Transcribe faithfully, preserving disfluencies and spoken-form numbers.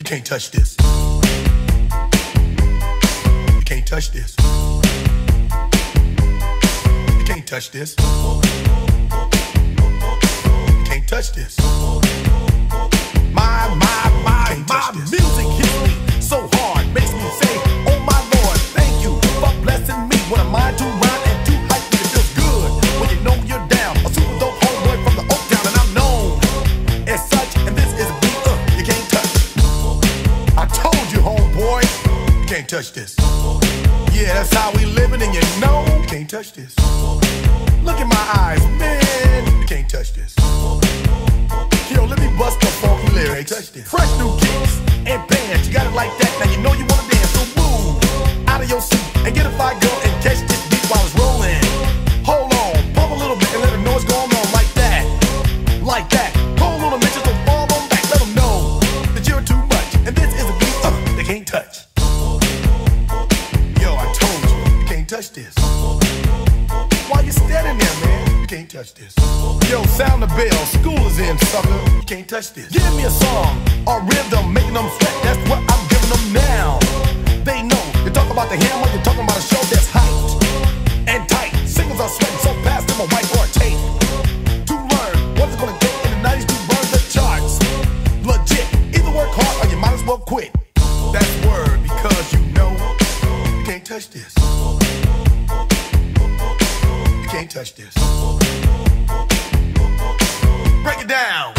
can't touch this. You can't touch this. You can't touch this. You can't touch this. My, my, my, my music hits me so hard, makes me say, oh my Lord, thank you for blessing me. What am I to rhyme and to hype me? It feels good when you know you're down. A super dope homeboy from the Oak Town, and I'm known as such. And this is a beat uh, you can't touch. I told you, homeboy, you can't touch this. Yeah, that's how we living, and you know you can't touch this. Look in my eyes, man, you can't touch this. Yo, let me bust the funky lyrics. Fresh new kicks and bands, you got it like that. Now you know you wanna dance, so move out of your seat and get a fire girl and catch this beat while it's rolling. Hold on, pump a little bit and let them know what's going on, like that, like that. Hold on a minute, so fall on back. Let them know that you're too much, and this is a beat uh, they can't touch. Yo, I told you, you can't touch this. Why you standing there, man? You can't touch this. Yo, sound the bell, school is in, sucker. You can't touch this. Give me a song or rhythm, making them sweat. That's what I'm giving them now. They know. You talk about the hammer, you're talking about a show that's hyped and tight. Singles are sweating so fast, them a whiteboard tape. To learn what's it gonna take in the nineties to burn the charts. Legit. Either work hard or you might as well quit. That's word, because you know you can't touch this. You can't touch this. Break it down.